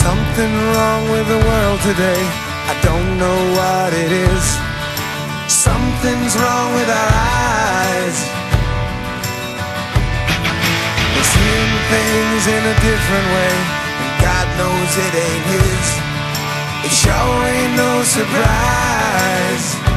something wrong with the world today. I don't know what it is. Something's wrong with our eyes. We're seeing things in a different way, and God knows it ain't his. It sure ain't no surprise.